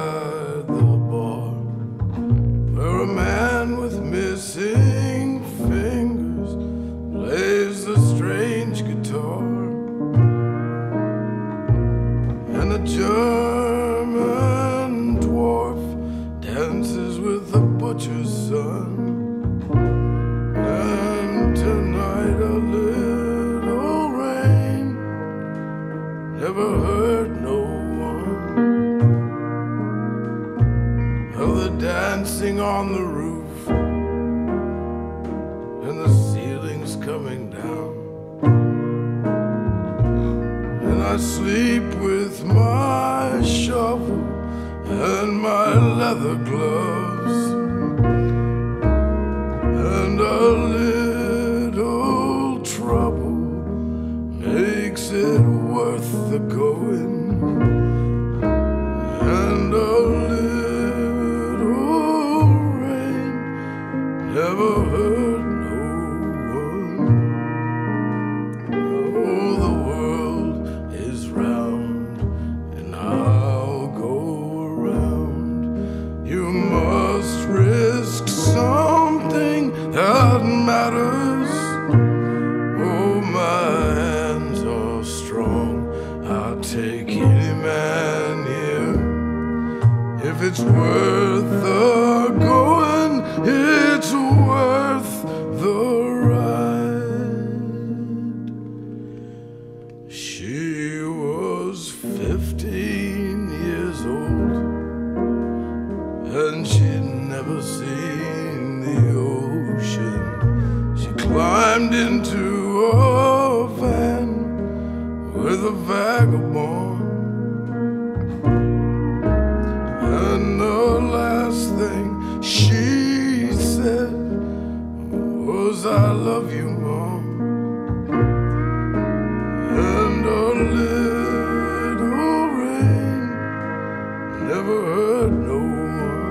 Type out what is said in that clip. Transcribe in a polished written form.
beside the bar, where a man with missing fingers plays a strange guitar, and a German dwarf dances with the butcher's son. And tonight a little rain never hurt no one. Of the dancing on the roof and the ceiling's coming down, and I sleep with my shovel and my leather gloves, and a little trouble makes it worth the going, and a little rain never hurt no one. Oh, the world is round, and I'll go around. You must risk something that matters. Oh, my hands are strong, I'll take any man here. If it's worth the going, it's worth the ride. She was 15 years old, and she'd never seen the ocean. She climbed into a van with a vagabond, and the last thing she said was, "I love you, Mom." And a little rain never hurt no one.